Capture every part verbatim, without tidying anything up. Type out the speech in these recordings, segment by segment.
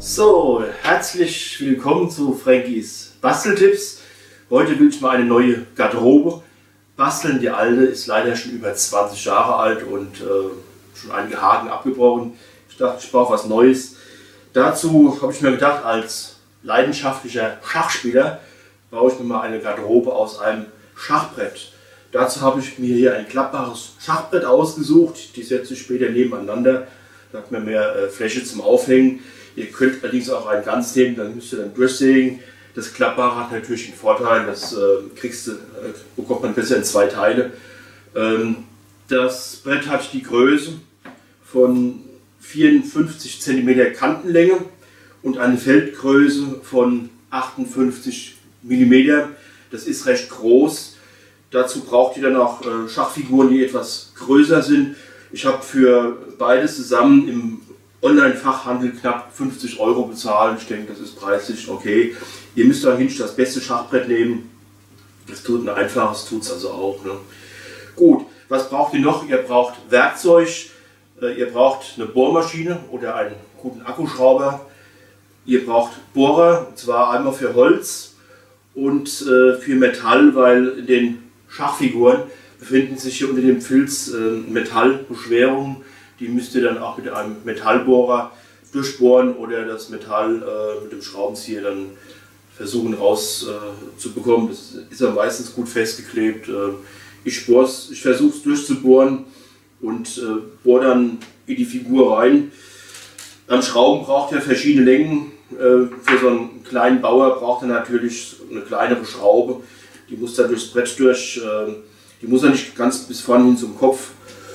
So, herzlich willkommen zu Frankies Basteltipps. Heute will ich mal eine neue Garderobe basteln. Die alte ist leider schon über zwanzig Jahre alt und äh, schon einige Haken abgebrochen. Ich dachte, ich brauche was Neues. Dazu habe ich mir gedacht, als leidenschaftlicher Schachspieler baue ich mir mal eine Garderobe aus einem Schachbrett. Dazu habe ich mir hier ein klappbares Schachbrett ausgesucht. Die setze ich später nebeneinander. Da hat man mehr äh, Fläche zum Aufhängen. Ihr könnt allerdings auch ein ganz nehmen, dann müsst ihr dann durchsägen. Das Klappbare hat natürlich den Vorteil, das äh, kriegst du, äh, bekommt man besser in zwei Teile. Ähm, das Brett hat die Größe von vierundfünfzig Zentimeter Kantenlänge und eine Feldgröße von achtundfünfzig Millimeter. Das ist recht groß. Dazu braucht ihr dann auch äh, Schachfiguren, die etwas größer sind. Ich habe für beides zusammen im Online-Fachhandel knapp fünfzig Euro bezahlen. Ich denke, das ist preislich okay. Ihr müsst dahin das beste Schachbrett nehmen. Das tut ein einfaches, tut es also auch. Ne? Gut, was braucht ihr noch? Ihr braucht Werkzeug, äh, ihr braucht eine Bohrmaschine oder einen guten Akkuschrauber. Ihr braucht Bohrer, und zwar einmal für Holz und äh, für Metall, weil in den Schachfiguren befinden sich hier unter dem Filz äh, Metallbeschwerungen. Die müsst ihr dann auch mit einem Metallbohrer durchbohren oder das Metall äh, mit dem Schraubenzieher dann versuchen rauszubekommen. Äh, das ist ja meistens gut festgeklebt. Äh, ich ich versuche es durchzubohren und äh, bohre dann in die Figur rein. Am Schrauben braucht ihr verschiedene Längen. Äh, für so einen kleinen Bauer braucht er natürlich eine kleinere Schraube. Die muss dann durchs Brett durch. Äh, die muss ja nicht ganz bis vorne hin zum Kopf.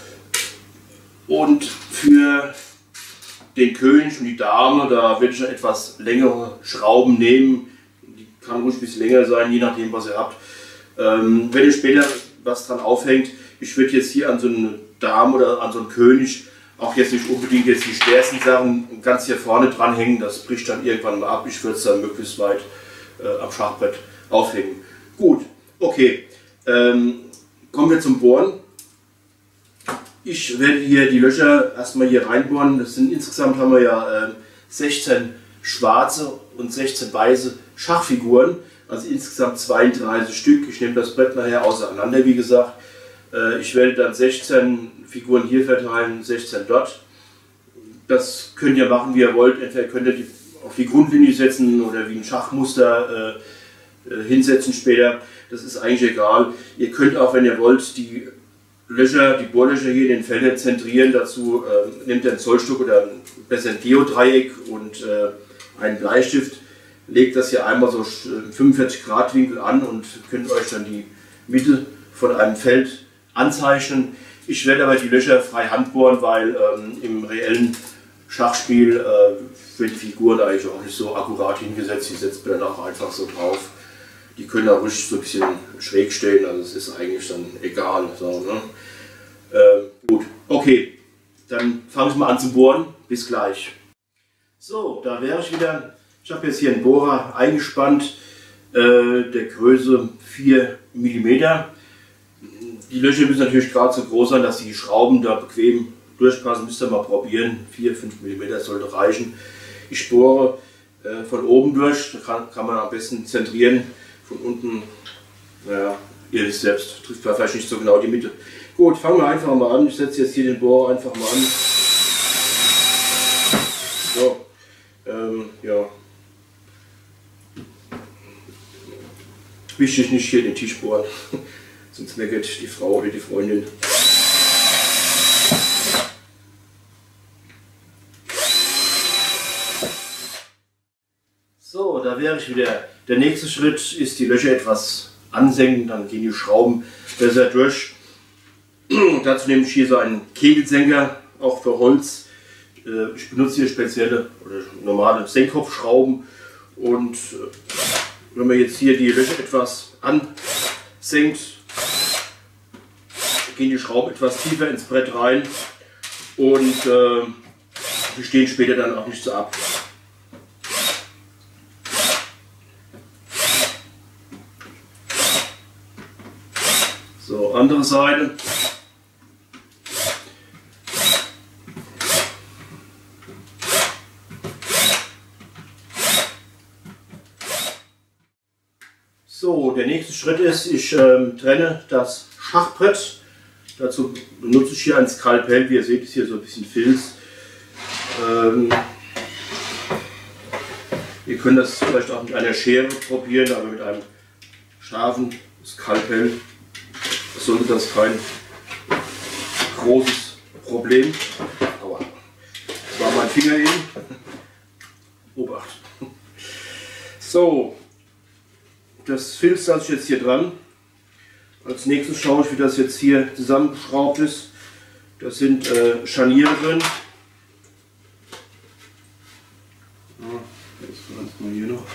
Und für den König und die Dame, da werde ich eine etwas längere Schrauben nehmen. Die kann ruhig ein bisschen länger sein, je nachdem was ihr habt. Ähm, wenn ihr später was dran aufhängt, ich würde jetzt hier an so eine Dame oder an so einen König auch jetzt nicht unbedingt jetzt die schwersten Sachen ganz hier vorne dran hängen. Das bricht dann irgendwann mal ab. Ich würde es dann möglichst weit äh, am Schachbrett aufhängen. Gut, okay. Ähm, kommen wir zum Bohren. Ich werde hier die Löcher erstmal hier reinbohren. Das sind insgesamt haben wir ja äh, sechzehn schwarze und sechzehn weiße Schachfiguren. Also insgesamt zweiunddreißig Stück. Ich nehme das Brett nachher auseinander, wie gesagt. Äh, ich werde dann sechzehn Figuren hier verteilen, sechzehn dort. Das könnt ihr machen, wie ihr wollt. Entweder könnt ihr die auf die Grundlinie setzen oder wie ein Schachmuster äh, äh, hinsetzen später. Das ist eigentlich egal. Ihr könnt auch, wenn ihr wollt, die Löcher, die Bohrlöcher hier in den Feldern zentrieren. Dazu äh, nehmt ihr ein Zollstock oder ein, besser ein Geodreieck und äh, einen Bleistift. Legt das hier einmal so fünfundvierzig Grad Winkel an und könnt euch dann die Mitte von einem Feld anzeichnen. Ich werde aber die Löcher frei Hand bohren, weil ähm, im reellen Schachspiel äh, wird die Figur eigentlich auch nicht so akkurat hingesetzt. Die setzt man dann auch einfach so drauf. Die können auch ruhig so ein bisschen schräg stehen, also es ist eigentlich dann egal. So, ne? äh, gut, okay, dann fange ich mal an zu bohren. Bis gleich. So, da wäre ich wieder. Ich habe jetzt hier einen Bohrer eingespannt, äh, der Größe vier Millimeter. Die Löcher müssen natürlich gerade so groß sein, dass die Schrauben da bequem durchpassen. Müsst ihr mal probieren. vier, fünf Millimeter sollte reichen. Ich bohre äh, von oben durch, da kann, kann man am besten zentrieren. Von unten, naja, ihr wisst selbst, trifft man vielleicht nicht so genau die Mitte. Gut, fangen wir einfach mal an. Ich setze jetzt hier den Bohrer einfach mal an. So, ähm, ja. Wichtig nicht hier den Tisch bohren, sonst meckert die Frau oder die Freundin. So, da wäre ich wieder. Der nächste Schritt ist die Löcher etwas ansenken, dann gehen die Schrauben besser durch. Dazu nehme ich hier so einen Kegelsenker, auch für Holz. Ich benutze hier spezielle oder normale Senkkopfschrauben. Und wenn man jetzt hier die Löcher etwas ansenkt, gehen die Schrauben etwas tiefer ins Brett rein und äh, die stehen später dann auch nicht so ab. So, andere Seite. So, der nächste Schritt ist, ich ähm, trenne das Schachbrett. Dazu benutze ich hier ein Skalpell. Wie ihr seht, ist hier so ein bisschen Filz. Ähm, ihr könnt das vielleicht auch mit einer Schere probieren, aber mit einem scharfen Skalpell sollte das kein großes Problem. Aua. Das war mein Finger eben. Obacht. So, das Filz lasse ich jetzt hier dran. Als nächstes schaue ich, wie das jetzt hier zusammengeschraubt ist. Da sind äh, Scharniere drin. Ja, jetzt mal hier noch.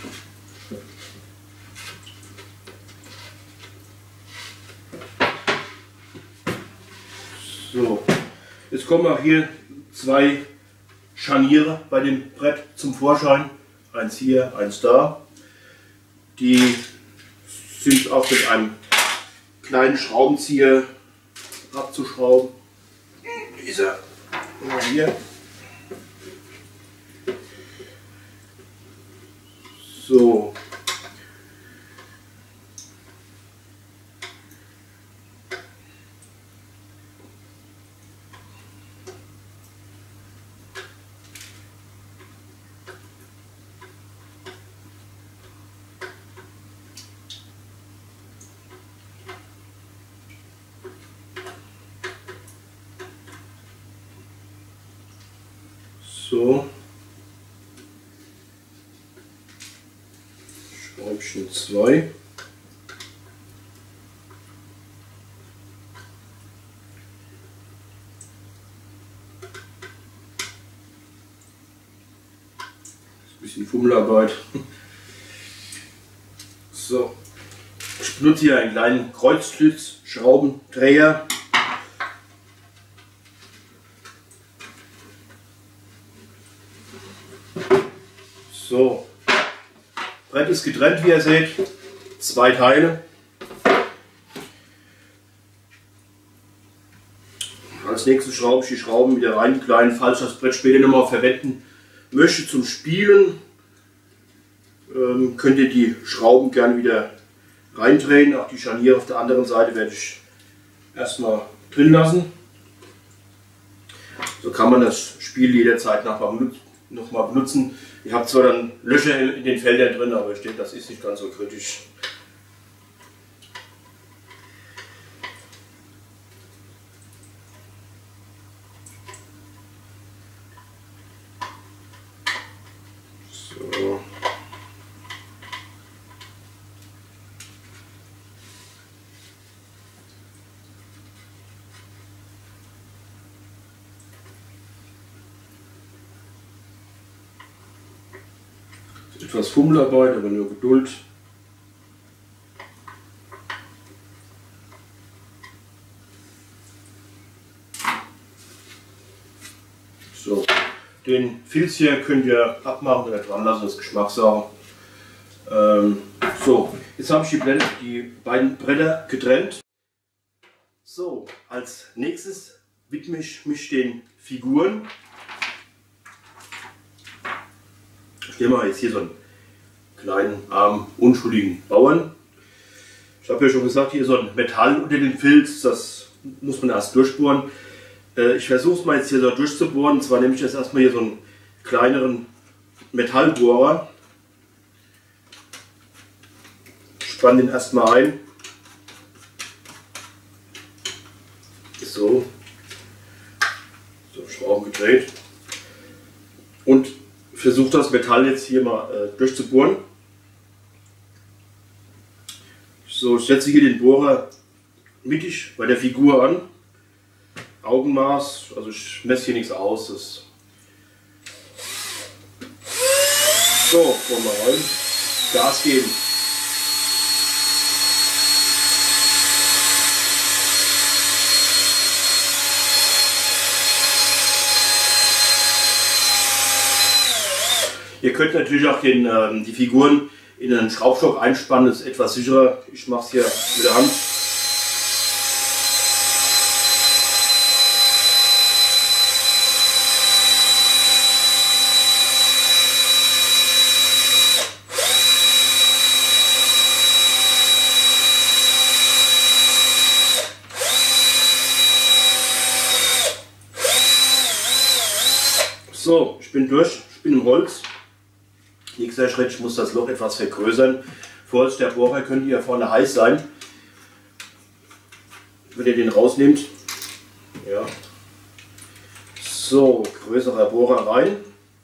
So, jetzt kommen auch hier zwei Scharniere bei dem Brett zum Vorschein. Eins hier, eins da. Die sind auch mit einem kleinen Schraubenzieher abzuschrauben. Dieser mal hier. So. So, Schraubchen zwei. Ein bisschen Fummelarbeit. So, ich benutze hier einen kleinen Kreuzschlitzschraubendreher. So, Brett ist getrennt, wie ihr seht, zwei Teile. Als nächstes schraube ich die Schrauben wieder rein, die kleinen, falls ich das Brett später nochmal verwenden möchte zum Spielen. Ähm, könnt ihr die Schrauben gerne wieder reindrehen. Auch die Scharniere auf der anderen Seite werde ich erstmal drin lassen. So kann man das Spiel jederzeit nochmal benutzen. Ihr habt zwar dann Löcher in den Feldern drin, aber ich denke, das ist nicht ganz so kritisch. So. Etwas Fummelarbeit, aber nur Geduld. So, den Filz hier könnt ihr abmachen oder dran lassen, das ist Geschmackssache. Ähm, so, jetzt habe ich die, Blätter, die beiden Bretter getrennt. So, als nächstes widme ich mich den Figuren. Ich nehme mal jetzt hier so einen kleinen, armen, unschuldigen Bauern. Ich habe ja schon gesagt, hier so ein Metall unter dem Filz, das muss man erst durchbohren. Ich versuche es mal jetzt hier so durchzubohren. Und zwar nehme ich jetzt erstmal hier so einen kleineren Metallbohrer. Spanne den erstmal ein. So. So, Schrauben gedreht. Und versuche das Metall jetzt hier mal äh, durchzubohren. So, ich setze hier den Bohrer mittig bei der Figur an. Augenmaß, also ich messe hier nichts aus. Das so, wollen wir rein. Gas geben. Ihr könnt natürlich auch den, ähm, die Figuren in einen Schraubstock einspannen, das ist etwas sicherer. Ich mache es hier mit der Hand. So, ich bin durch, ich bin im Holz. Nächster Schritt, ich muss das Loch etwas vergrößern. Vorsicht, der Bohrer könnte hier vorne heiß sein. Wenn ihr den rausnehmt. Ja. So, größerer Bohrer rein.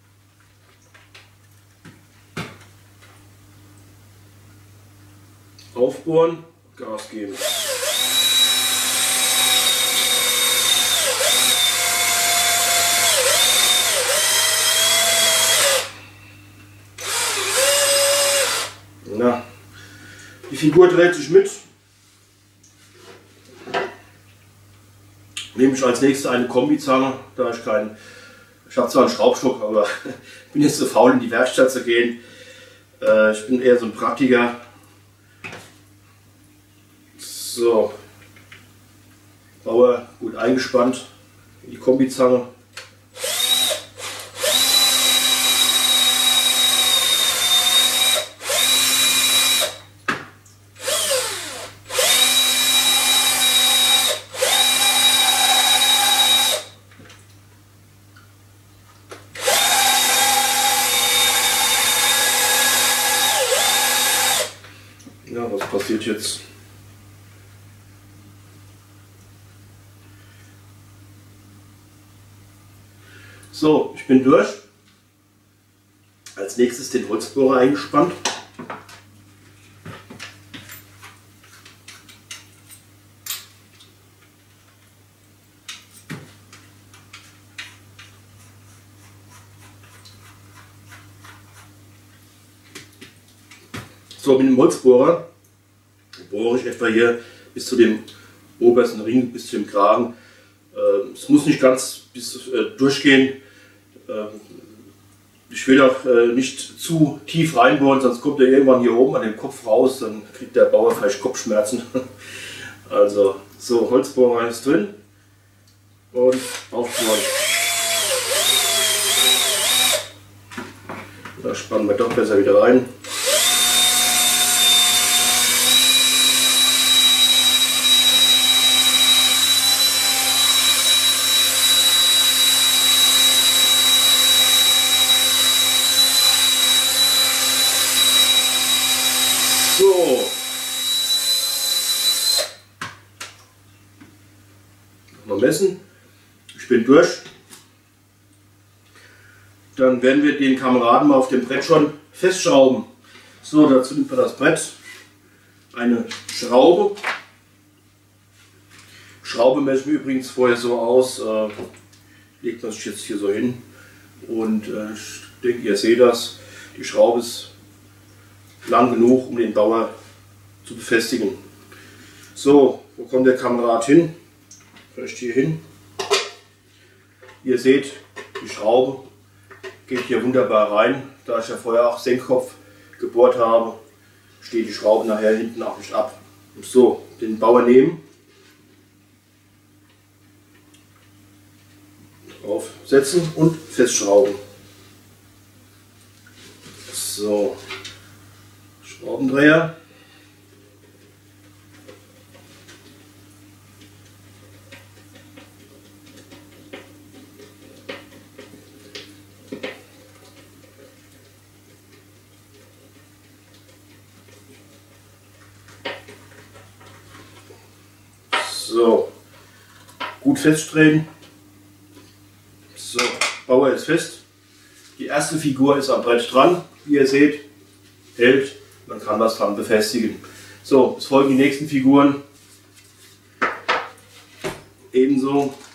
Aufbohren, Gas geben. Na, die Figur dreht sich mit. Nehme ich als nächstes eine Kombizange, da ich keinen, ich habe zwar einen Schraubstock, aber bin jetzt zu faul in die Werkstatt zu gehen. Äh, ich bin eher so ein Praktiker. So, Bauer gut eingespannt in die Kombizange. Ja, was passiert jetzt? So, ich bin durch. Als nächstes den Holzbohrer eingespannt. So, mit dem Holzbohrer bohre ich etwa hier bis zu dem obersten Ring, bis zu dem Kragen. Äh, es muss nicht ganz bis äh, durchgehen. Äh, ich will auch äh, nicht zu tief reinbohren, sonst kommt er irgendwann hier oben an dem Kopf raus, dann kriegt der Bauer vielleicht Kopfschmerzen. Also, so, Holzbohrer ist drin und aufbohren. Da spannen wir doch besser wieder rein. So. Mal messen. Ich bin durch. Dann werden wir den Kameraden mal auf dem Brett schon festschrauben. So, dazu nimmt man das Brett, eine Schraube. Schraube messen wir übrigens vorher so aus, äh, legt man sich jetzt hier so hin und äh, ich denke, ihr seht das, die Schraube ist lang genug, um den Bauer zu befestigen. So, wo kommt der Kamerad hin? Vielleicht hier hin. Ihr seht, die Schraube geht hier wunderbar rein. Da ich ja vorher auch Senkkopf gebohrt habe, steht die Schraube nachher hinten auch nicht ab. So, den Bauer nehmen, draufsetzen und festschrauben. So. Schraubendreher. So, gut festdrehen. So, Bauer ist fest. Die erste Figur ist am Brett dran, wie ihr seht, hält. Man kann das dran befestigen. So, es folgen die nächsten Figuren. Ebenso